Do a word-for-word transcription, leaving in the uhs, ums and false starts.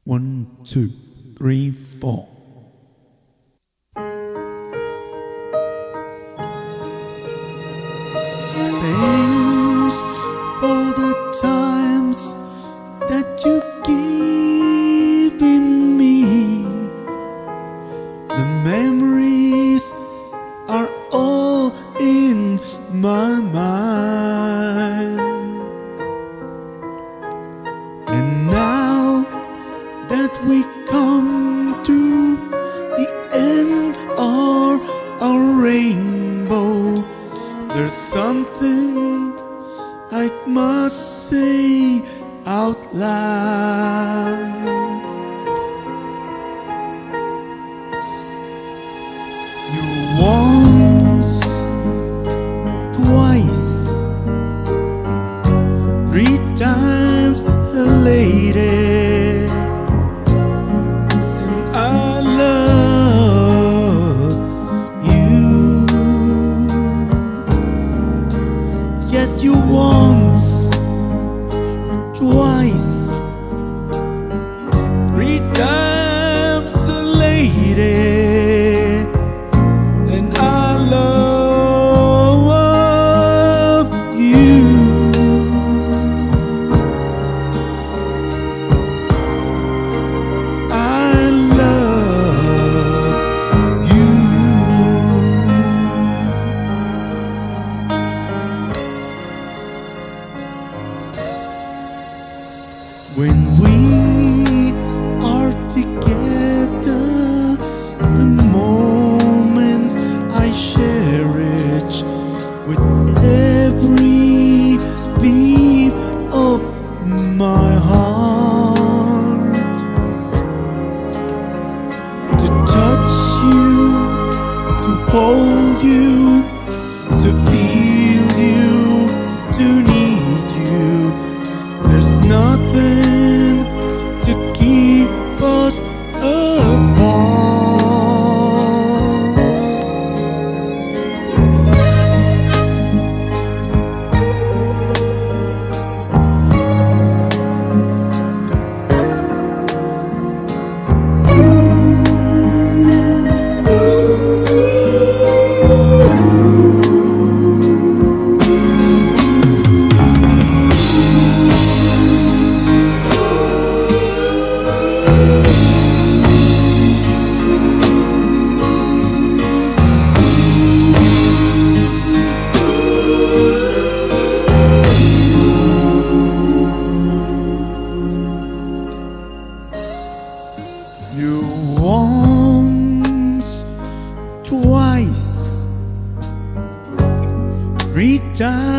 One, two, three, four. Thanks for the times that you given me. The memories are all in my mind. And now that we come to the end of our rainbow, there's something I must say out loud. You once, twice, three times a lady, and I love you. Yes, you once, twice, three times a lady, and I love you. I love you. When we are together, the moments I cherish with every beat of my heart. To touch you, to hold you, to feel you, to need you. There's nothing to keep us apart. You once, twice, three times